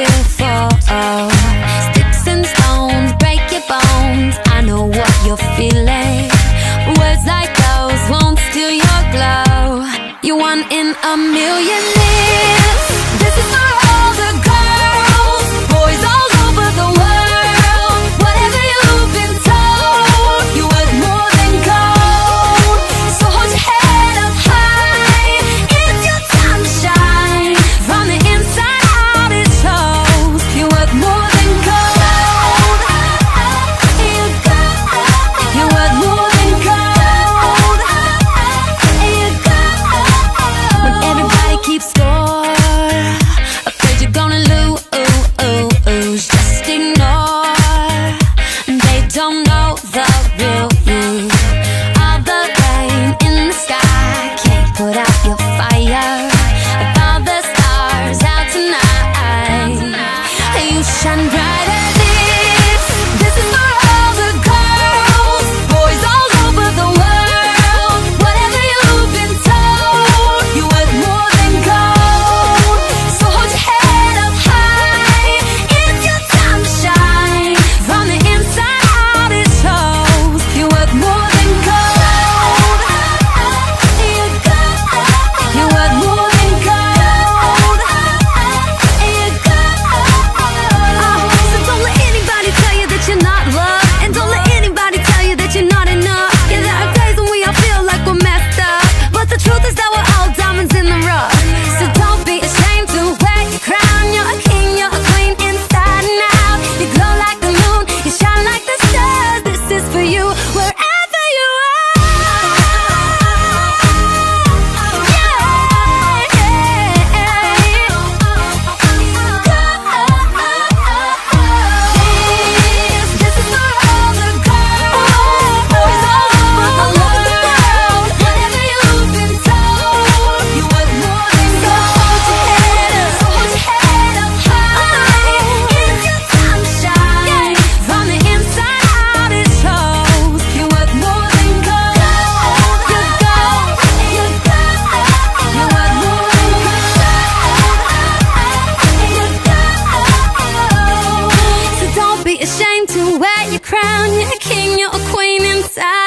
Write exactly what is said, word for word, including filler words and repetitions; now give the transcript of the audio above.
will fall. Sticks and stones break your bones. I know what you're feeling. Words like those won't steal your glow. You're one in a million years. This is for all the girls, boys all over the world. Whatever you've been told, you're worth more than gold. So hold your head up high. It's your time to shine. From the inside out it shows. You're worth more than gold. You got, you're worth more than gold. You got, when everybody keeps score, afraid you're gonna lose, just ignore. They don't know the real you. All the rain in the sky can't put out your fire. If all the stars out tonight, you shine bright as this. This is for all the girls, boys all over the world. Whatever you've been told, you're worth more than gold. So hold your head up high. It's your time to shine. From the inside out it shows. You're worth more than gold. You got, you're worth more than gold. You got, oh, so don't let anybody tell you that you're not loved, and don't let anybody tell you that you're not enough. Yeah, there are days when we all feel like we're messed up, but the truth is that we're all diamonds in the rough. So don't be ashamed to wear your crown. You're a king, you're a queen inside and out. You glow like the moon, you shine like the stars. This is for you, wherever you are. Yeah, This, this is for all the girls, boys all over the world. Whatever you've been told, you're worth more than gold. So hold your head up, so hold your head up high. It's your time to shine. From the inside out it shows. You're worth more than gold. You go, you go, you're worth more than gold. You go, so don't be ashamed to wear your crown. You're a king, you're a queen inside.